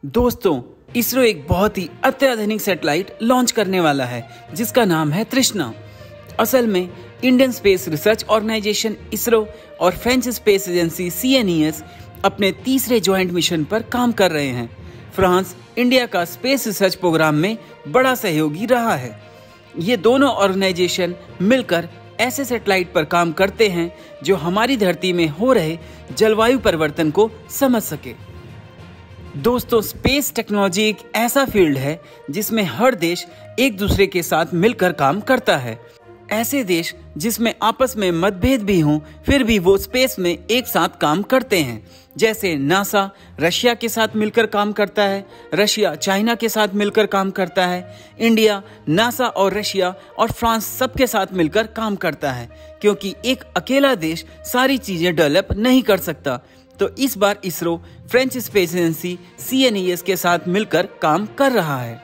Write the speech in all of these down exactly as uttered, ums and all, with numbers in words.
दोस्तों, इसरो एक बहुत ही अत्याधुनिक सैटेलाइट लॉन्च करने वाला है जिसका नाम है तृष्णा। असल में Indian space research organisation ISRO और French space agency C N E S अपने तीसरे ज्वाइंट मिशन पर काम कर रहे हैं। फ्रांस इंडिया का स्पेस रिसर्च प्रोग्राम में बड़ा सहयोगी रहा है। ये दोनों ऑर्गेनाइजेशन मिलकर ऐसे सैटेलाइट पर काम करते हैं जो हमारी धरती में हो रहे जलवायु परिवर्तन को समझ सके। दोस्तों, स्पेस टेक्नोलॉजी एक ऐसा फील्ड है जिसमें हर देश एक दूसरे के साथ मिलकर काम करता है। ऐसे देश जिसमें आपस में मतभेद भी हों, फिर भी वो स्पेस में एक साथ काम करते हैं। जैसे नासा रशिया के साथ मिलकर काम करता है, रशिया चाइना के साथ मिलकर काम करता है, इंडिया नासा और रशिया और फ्रांस सबके साथ मिलकर काम करता है, क्योंकि एक अकेला देश सारी चीजें डेवलप नहीं कर सकता। तो इस बार ISRO French space agency C N E S के साथ मिलकर काम कर रहा है।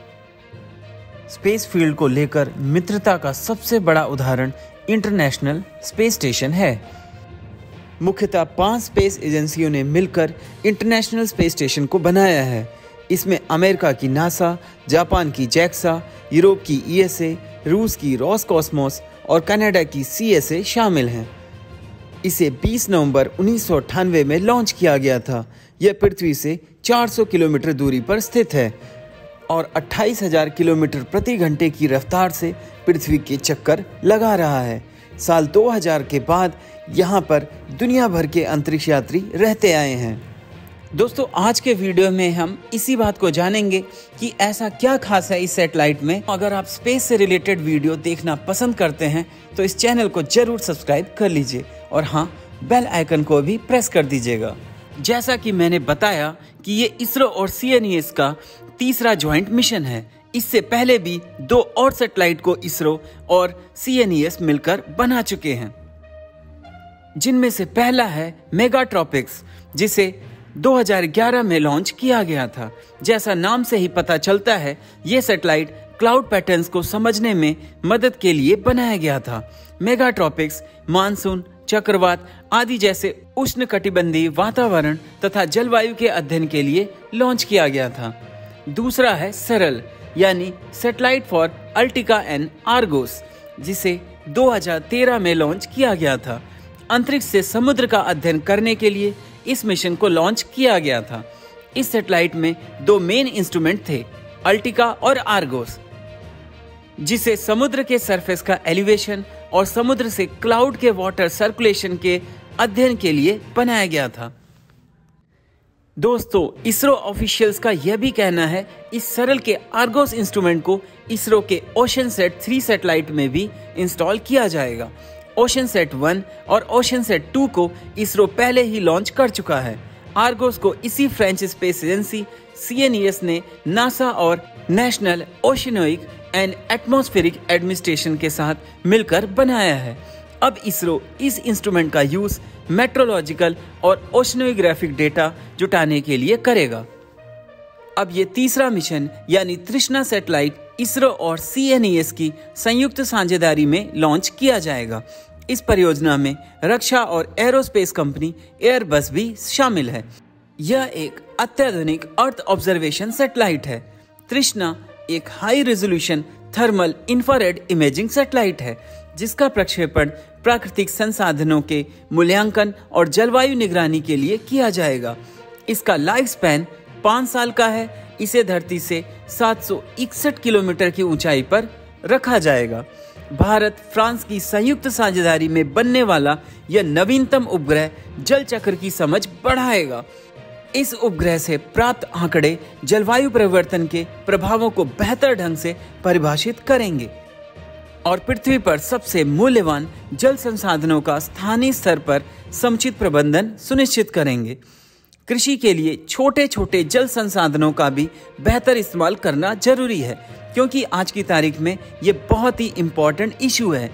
स्पेस फील्ड को लेकर मित्रता का सबसे बड़ा उदाहरण इंटरनेशनल स्पेस स्टेशन है। मुख्यतः पांच स्पेस एजेंसियों ने मिलकर इंटरनेशनल स्पेस स्टेशन को बनाया है। इसमें अमेरिका की नासा, जापान की जैक्सा, यूरोप की ई एस ए, रूस की रोसकॉस्मोस और कनाडा की सी एस ए शामिल हैं। इसे बीस नवंबर उन्नीस सौ अट्ठानवे में लॉन्च किया गया था। यह पृथ्वी से चार सौ किलोमीटर दूरी पर स्थित है और अट्ठाईस हज़ार किलोमीटर प्रति घंटे की रफ्तार से पृथ्वी के चक्कर लगा रहा है। साल दो हज़ार के बाद यहाँ पर दुनिया भर के अंतरिक्ष यात्री रहते आए हैं। दोस्तों, आज के वीडियो में हम इसी बात को जानेंगे कि ऐसा क्या खास है इस सैटेलाइट में। अगर आप स्पेस से रिलेटेड वीडियो देखना पसंद करते हैं तो इस चैनल को जरूर सब्सक्राइब कर लीजिए और हाँ, बेल आइकन को भी प्रेस कर दीजिएगा। जैसा कि मैंने बताया कि ये इसरो और सी एन ई एस का तीसरा ज्वाइंट मिशन है। इससे पहले भी दो और सैटेलाइट को इसरो और सी एन ई एस मिलकर बना चुके हैं, जिनमें से पहला है मेगाट्रॉपिक्स, जिसे दो हज़ार ग्यारह में लॉन्च किया गया था। जैसा नाम से ही पता चलता है, ये सैटेलाइट क्लाउड पैटर्न्स को समझने में मदद के लिए बनाया गया था। मेगाट्रॉपिक्स मानसून, चक्रवात आदि जैसे उष्णकटिबंधीय वातावरण तथा जलवायु के अध्ययन के लिए लॉन्च किया गया था। दूसरा है सरल, यानी satellite for AltiKa and Argos, जिसे दो हज़ार तेरह में लॉन्च किया गया था। अंतरिक्ष से समुद्र का अध्ययन करने के लिए इस मिशन को लॉन्च किया गया था। इस सैटेलाइट में दो मेन इंस्ट्रूमेंट थे, अल्टिका और आर्गोस, जिसे समुद्र के सरफेस का एलिवेशन और समुद्र से क्लाउड के वाटर सर्कुलेशन के अध्ययन के लिए बनाया गया था। दोस्तों, इसरो ऑफिशियल्स का यह भी कहना है इस सरल के आर्गोस इंस्ट्रूमेंट को इसरो के ओशनसेट थ्री सैटेलाइट में भी इंस्टॉल किया जाएगा। ओशनसेट वन और ओशनसेट टू को इसरो पहले ही लॉन्च कर चुका है। आर्गोस को इसी French space agency C N E S ने नासा और national oceanic and atmospheric administration के साथ मिलकर बनाया है। अब इसरो इस इंस्ट्रूमेंट का यूज मेट्रोलॉजिकल और ओशनोग्राफिक डेटा जुटाने के लिए करेगा। अब ये तीसरा मिशन यानी तृष्णा सैटेलाइट इसरो और सी एन ई एस की संयुक्त साझेदारी में लॉन्च किया जाएगा। इस परियोजना में रक्षा और एरोस्पेस कंपनी एयरबस भी शामिल है। यह एक अत्याधुनिक अर्थ ऑब्जर्वेशन सैटेलाइट है। तृष्णा एक high resolution thermal infrared imaging satellite है, जिसका प्रक्षेपण प्राकृतिक संसाधनों के मूल्यांकन और जलवायु निगरानी के लिए किया जाएगा। इसका लाइफ स्पैन पाँच साल का है। इसे धरती से सात सौ इकसठ किलोमीटर की ऊंचाई पर रखा जाएगा। भारत फ्रांस की संयुक्त साझेदारी में बनने वाला यह नवीनतम उपग्रह जल चक्र की समझ बढ़ाएगा। इस उपग्रह से प्राप्त आंकड़े जलवायु परिवर्तन के प्रभावों को बेहतर ढंग से परिभाषित करेंगे और पृथ्वी पर सबसे मूल्यवान जल संसाधनों का स्थानीय स्तर पर समुचित प्रबंधन सुनिश्चित करेंगे। कृषि के लिए छोटे छोटे जल संसाधनों का भी बेहतर इस्तेमाल करना जरूरी है, क्योंकि आज की तारीख में ये बहुत ही इम्पोर्टेंट इशू है।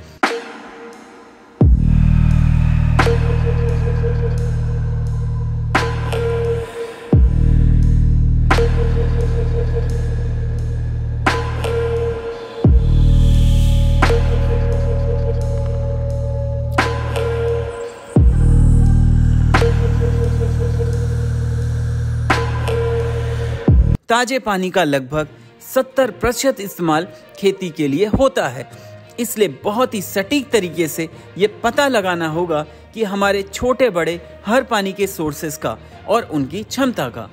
ताजे पानी का लगभग सत्तर प्रतिशत इस्तेमाल खेती के लिए होता है। इसलिए बहुत ही सटीक तरीके से ये पता लगाना होगा कि हमारे छोटे बड़े हर पानी के सोर्सेस का और उनकी क्षमता का।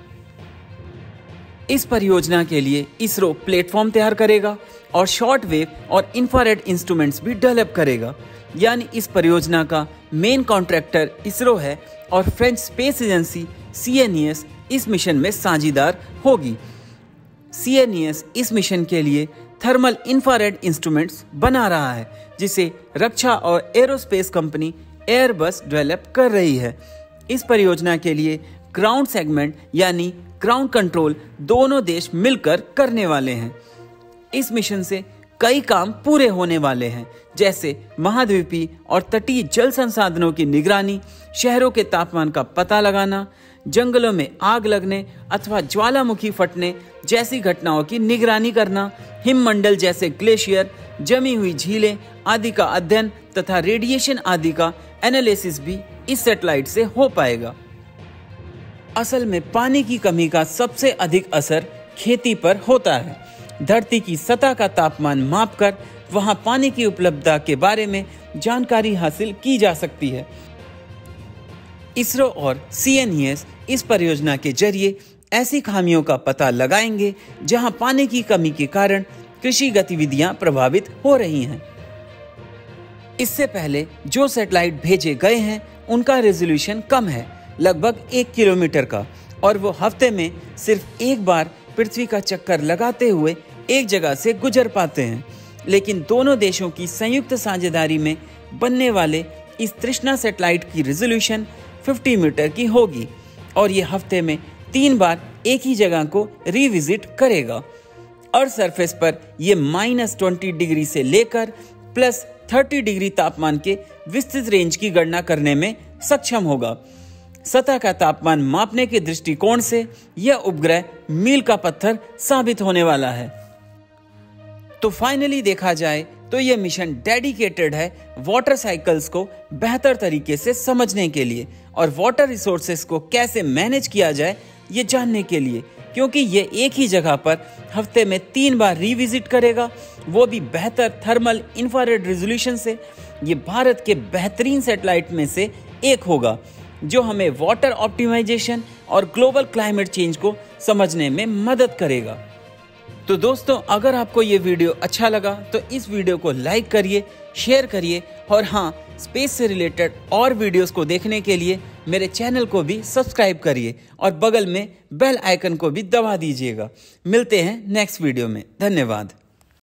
इस परियोजना के लिए इसरो प्लेटफॉर्म तैयार करेगा और शॉर्ट वेव और इंफ्रारेड इंस्ट्रूमेंट्स भी डेवलप करेगा। यानी इस परियोजना का मेन कॉन्ट्रैक्टर इसरो है और French space agency C N E S इस मिशन में साझेदार होगी। सी एन ई एस इस मिशन के लिए थर्मल इंफ्रारेड इंस्ट्रूमेंट्स बना रहा है, जिसे रक्षा और एरोस्पेस कंपनी एयरबस डेवलप कर रही है। इस परियोजना के लिए ग्राउंड सेगमेंट यानी ग्राउंड कंट्रोल दोनों देश मिलकर करने वाले हैं। इस मिशन से कई काम पूरे होने वाले हैं, जैसे महाद्वीपीय और तटीय जल संसाधनों की निगरानी, शहरों के तापमान का पता लगाना, जंगलों में आग लगने अथवा ज्वालामुखी फटने जैसी घटनाओं की निगरानी करना, हिममंडल जैसे ग्लेशियर, जमी हुई झीलें आदि का अध्ययन तथा रेडिएशन आदि का एनालिसिस भी इस सैटेलाइट से हो पाएगा। असल में पानी की कमी का सबसे अधिक असर खेती पर होता है। धरती की सतह का तापमान मापकर वहां पानी की उपलब्धता के बारे में जानकारी हासिल की जा सकती है। इसरो और सी एन ई एस इस परियोजना के जरिए ऐसी खामियों का पता लगाएंगे जहां पानी की कमी के कारण कृषि गतिविधियां प्रभावित हो रही हैं। इससे पहले जो सैटेलाइट भेजे गए हैं उनका रेजोल्यूशन कम है, लगभग एक किलोमीटर का, और वो हफ्ते में सिर्फ एक बार पृथ्वी का चक्कर लगाते हुए एक जगह से गुजर पाते हैं। लेकिन दोनों देशों की संयुक्त साझेदारी में बनने वाले इस तृष्णा सैटेलाइट की रेजोल्यूशन पचास मीटर की होगी और ये हफ्ते में तीन बार एक ही जगह को रिविजिट करेगा। अर्थ सरफेस पर ये माइनस ट्वेंटी डिग्री से लेकर प्लस थर्टी डिग्री तापमान के विस्तृत रेंज की गणना करने में सक्षम होगा। सतह का तापमान मापने के दृष्टिकोण से यह उपग्रह मील का पत्थर साबित होने वाला है। तो फाइनली देखा जाए तो यह मिशन डेडिकेटेड है वाटर साइकिल्स को बेहतर तरीके से समझने के लिए और वाटर रिसोर्सेस को कैसे मैनेज किया जाए ये जानने के लिए, क्योंकि ये एक ही जगह पर हफ्ते में तीन बार रिविजिट करेगा, वो भी बेहतर थर्मल इंफ्रारेड रेजोल्यूशन से। ये भारत के बेहतरीन सैटेलाइट में से एक होगा जो हमें वाटर ऑप्टिमाइजेशन और ग्लोबल क्लाइमेट चेंज को समझने में मदद करेगा। तो दोस्तों, अगर आपको ये वीडियो अच्छा लगा तो इस वीडियो को लाइक करिए, शेयर करिए और हाँ, स्पेस से रिलेटेड और वीडियोस को देखने के लिए मेरे चैनल को भी सब्सक्राइब करिए और बगल में बेल आइकन को भी दबा दीजिएगा। मिलते हैं नेक्स्ट वीडियो में। धन्यवाद।